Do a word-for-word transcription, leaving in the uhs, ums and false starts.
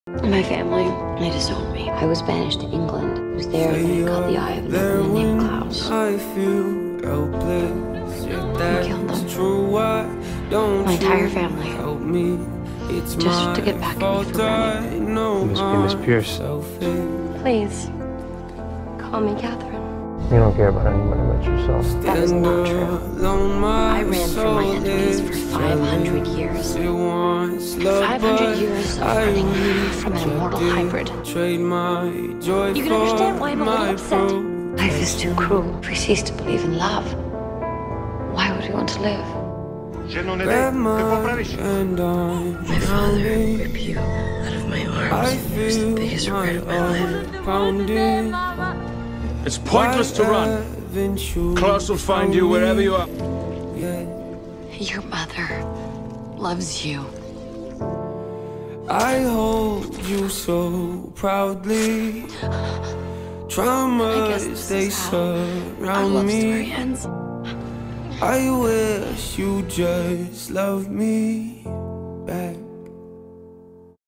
My family, they disowned me. I was banished to England. I was there when I caught the eye of another man named Klaus. I feel helpless. I killed them. My entire family. Just to get back at me for running. Miss, Miss Pierce. Please, call me Catherine. You don't care about anybody but yourself. That is not true. I ran from my enemies for five hundred years. five hundred years of running from an immortal hybrid. You can understand why I'm a little upset. Life is too cruel. If we cease to believe in love, why would we want to live? My father ripped you out of my arms. It was the biggest regret of my life. It's pointless to run. Klaus will find you wherever you are. Your mother loves you. I hold you so proudly. Trauma they surround me. I wish you just loved me back.